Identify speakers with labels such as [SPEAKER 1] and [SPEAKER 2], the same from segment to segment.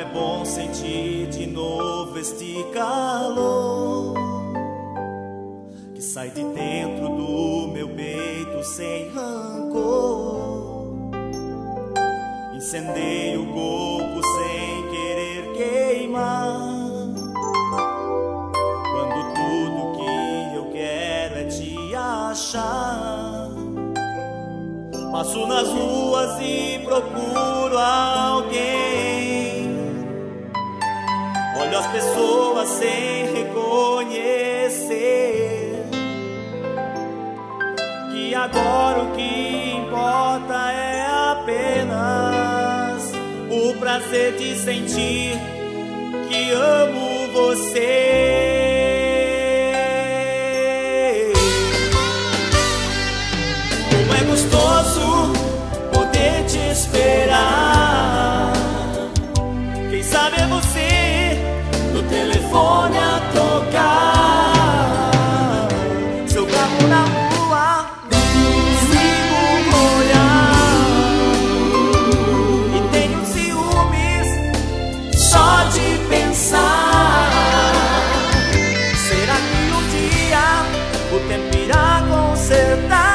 [SPEAKER 1] é bom sentir de novo este calor que sai de dentro do meu peito sem rancor. Incendeia o corpo sem querer queimar, quando tudo que eu quero é te achar. Passo nas ruas e procuro alguém, olho as pessoas sem reconhecer que agora o que importa é apenas o prazer de sentir que amo você. Como é gostoso poder te esperar. Quem sabe é você no telefone a tocar. Seu carro na rua, sigo olhar e tenho ciúmes só de pensar. Será que um dia o tempo irá consertar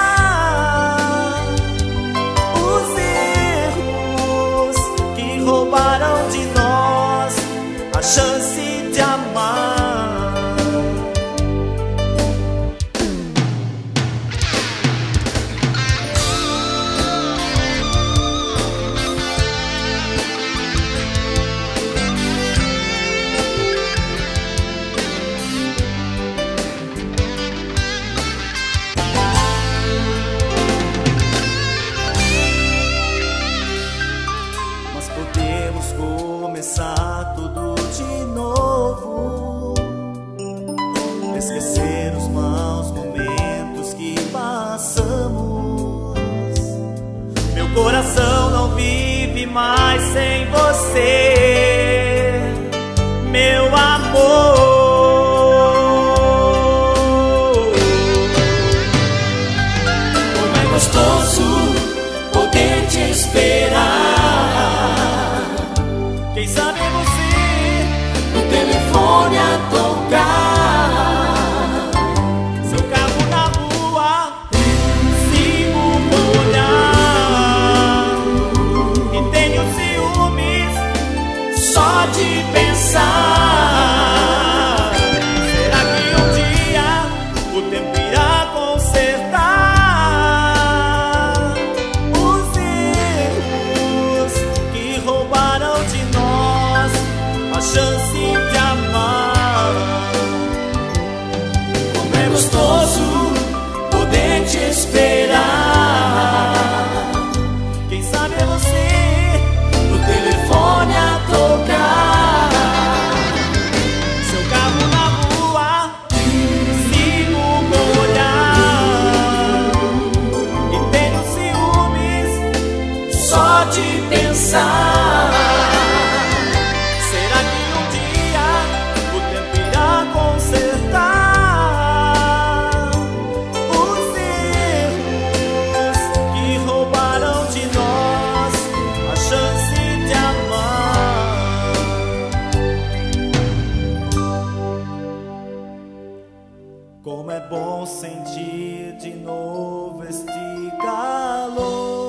[SPEAKER 1] roubaram de nós a chance de amar? Podemos começar tudo de novo, esquecer os maus momentos que passamos. Meu coração não vive mais sem você, meu amor. Como é gostoso poder te esperar. Quem sabe é você no telefone a tocar. Seu carro na rua, sigo olhar e tenho ciúmes só de pensar. Será que um dia o tempo irá consertar os erros que roubaram de nós a chance de amar? Como é gostoso poder te esperar. Quem sabe é você no telefone a tocar. Seu carro na rua, sigo olhar e tenho ciúmes só de pensar. Como é bom sentir de novo este calor.